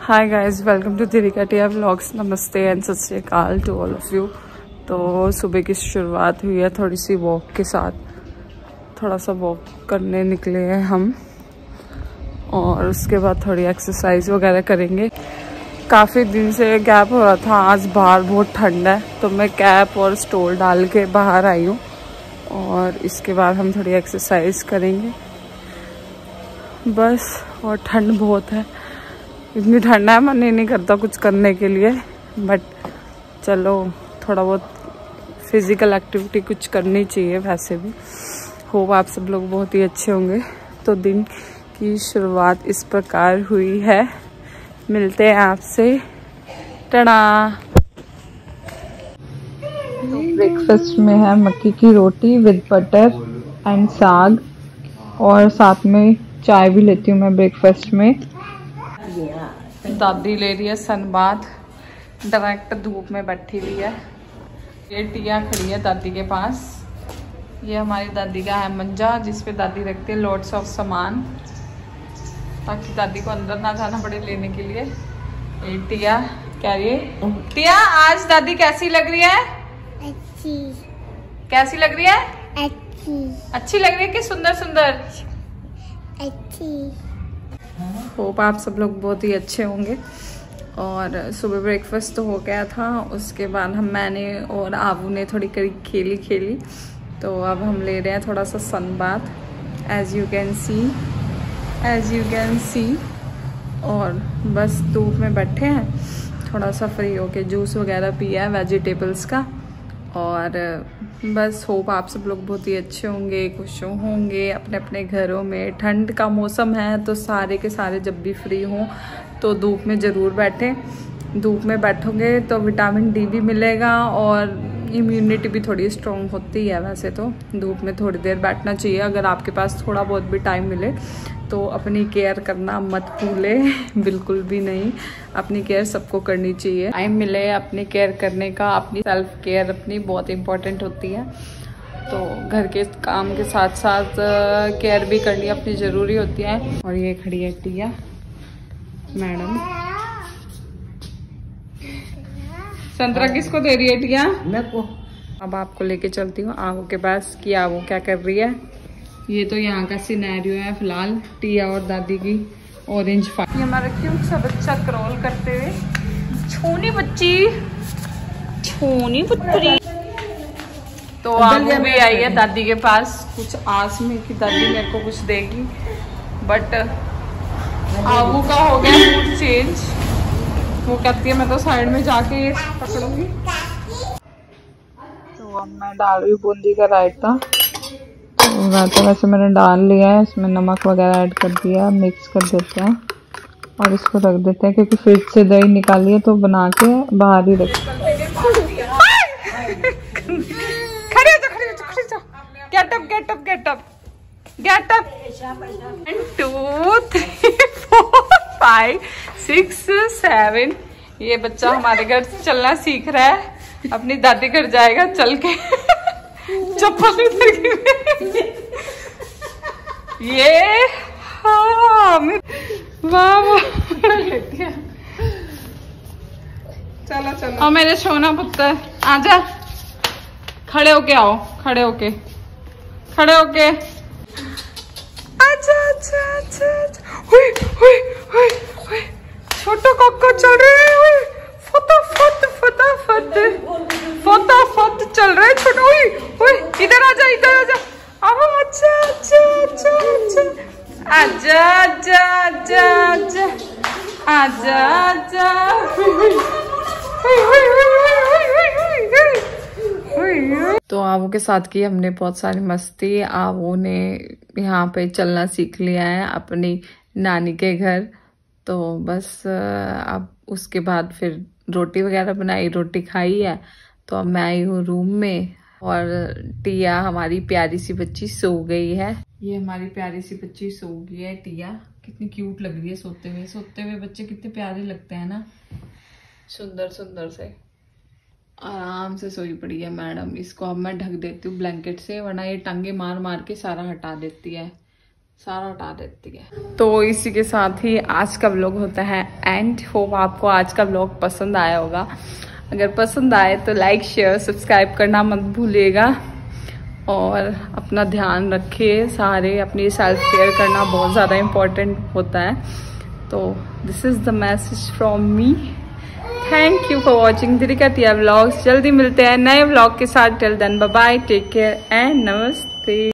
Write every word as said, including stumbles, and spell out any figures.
Hi guys, welcome to तिरिका Tia vlogs. नमस्ते and सत श्री अकाल टू ऑल ऑफ यू। तो सुबह की शुरुआत हुई है थोड़ी सी वॉक के साथ। थोड़ा सा वॉक करने निकले हैं हम और उसके बाद थोड़ी एक्सरसाइज वगैरह करेंगे। काफ़ी दिन से गैप हो रहा था। आज बाहर बहुत ठंड है तो मैं कैप और स्टोल डाल के बाहर आई हूँ और इसके बाद हम थोड़ी एक्सरसाइज करेंगे बस। और ठंड बहुत है, इतनी ठंड है मन ही नहीं करता कुछ करने के लिए, बट चलो थोड़ा बहुत फिजिकल एक्टिविटी कुछ करनी चाहिए। वैसे भी होप आप सब लोग बहुत ही अच्छे होंगे। तो दिन की शुरुआत इस प्रकार हुई है। मिलते हैं आपसे, टड़ा। ब्रेकफास्ट में है मक्की की रोटी विद बटर एंड साग, और साथ में चाय भी लेती हूँ मैं ब्रेकफास्ट में। दादी ले रही है सनबाथ, डायरेक्ट धूप में बैठी हुई है। ये टिया खड़ी है दादी के पास। ये हमारी दादी का है मंजा जिसपे दादी रखती है लॉट्स ऑफ सामान ताकि दादी को अंदर ना जाना पड़े लेने के लिए। ये टिया कह रही है, टिया आज दादी कैसी लग रही है? अच्छी। कैसी लग रही है? अच्छी। अच्छी लग रही है कि सुंदर सुंदर? अच्छी। होप आप सब लोग बहुत ही अच्छे होंगे। और सुबह ब्रेकफास्ट तो हो गया था, उसके बाद हम मैंने और आबू ने थोड़ी करी खेली खेली तो अब हम ले रहे हैं थोड़ा सा sun bath, as you can see as you can see और बस धूप में बैठे हैं। थोड़ा सा फ्री होके जूस वगैरह पिया है वेजिटेबल्स का। और बस होप आप सब लोग बहुत ही अच्छे होंगे, खुश होंगे अपने अपने घरों में। ठंड का मौसम है तो सारे के सारे जब भी फ्री हों तो धूप में ज़रूर बैठें। धूप में बैठोगे तो विटामिन डी भी मिलेगा और इम्यूनिटी भी थोड़ी स्ट्रॉन्ग होती है। वैसे तो धूप में थोड़ी देर बैठना चाहिए। अगर आपके पास थोड़ा बहुत भी टाइम मिले तो अपनी केयर करना मत भूले, बिल्कुल भी नहीं। अपनी केयर सबको करनी चाहिए। टाइम मिले अपनी केयर करने का, अपनी सेल्फ केयर अपनी बहुत इम्पोर्टेंट होती है। तो घर के काम के साथ साथ केयर भी करनी अपनी ज़रूरी होती है। और ये खड़ी है टिया मैडम। संतरा किसको दे रही है टिया? मेरे को। अब आपको लेके चलती हूँ आबू के पास कि आबू क्या कर रही है। ये तो यहाँ का सिनेरियो है फिलहाल, टिया और दादी की ऑरेंज फाइट। ये हमारा क्यूट सा बच्चा क्रॉल करते हुए, छोनी बच्ची छोनी पुत्री। तो आबू भी आई है दादी के पास, कुछ आस में कि दादी मेरे को कुछ देगी, बट आबू का हो गया मूड चेंज। वो कहती है मैं तो साइड में जाके पकड़ूंगी। तो अब मैं डाल रही हूँ बूंदी का रायता। तो रायता वैसे मैंने डाल लिया है, इसमें नमक वगैरह ऐड कर दिया, मिक्स कर देते हैं और इसको रख देते हैं क्योंकि फ्रिज से दही निकाली है तो बना के बाहर ही रख। खड़े हो खड़े हो खड़े हो, get up get up get up get up. Two three four five six seven. ये बच्चा हमारे घर चलना सीख रहा है, अपनी दादी घर जाएगा चल के चप्पल उतर के। ये हाँ वाह वाह। चलो चलो और मेरे सोना पुत्र आजा, खड़े होके आओ, खड़े होके खड़े होके आजा आजा आजा। हुई हुई हुई हुई छोटो काका चल रहे हैं, फटाफट फटाफट फटाफट चल रहे हैं छोटो। हुई हुई इधर आजा इधर आजा। अब अच्छा अच्छा अच्छा अच्छा आजा आजा आजा आजा आजा आजा। तो आबू के साथ की हमने बहुत सारी मस्ती। आबू ने यहाँ पे चलना सीख लिया है अपनी नानी के घर। तो बस अब उसके बाद फिर रोटी वगैरह बनाई, रोटी खाई है। तो अब मैं आई हूँ रूम में और टिया हमारी प्यारी सी बच्ची सो गई है। ये हमारी प्यारी सी बच्ची सो गई है टिया। कितनी क्यूट लग रही है सोते हुए। सोते हुए बच्चे कितने प्यारे लगते हैं ना, सुंदर सुंदर से। आराम से सोई पड़ी है मैडम। इसको अब मैं ढक देती हूँ ब्लैंकेट से, वरना ये टांगे मार मार के सारा हटा देती है। सारा हटा देती है। तो इसी के साथ ही आज का व्लॉग होता है एंड। होप आपको आज का व्लॉग पसंद आया होगा। अगर पसंद आए तो लाइक शेयर सब्सक्राइब करना मत भूलिएगा और अपना ध्यान रखिए। सारे अपनी सेल्फ केयर करना बहुत ज़्यादा इम्पोर्टेंट होता है। तो this is the message from me. Thank you for watching Deepika Tia vlogs. जल्दी मिलते हैं नए व्लॉग के साथ। Till then bye bye, take care and नमस्ते।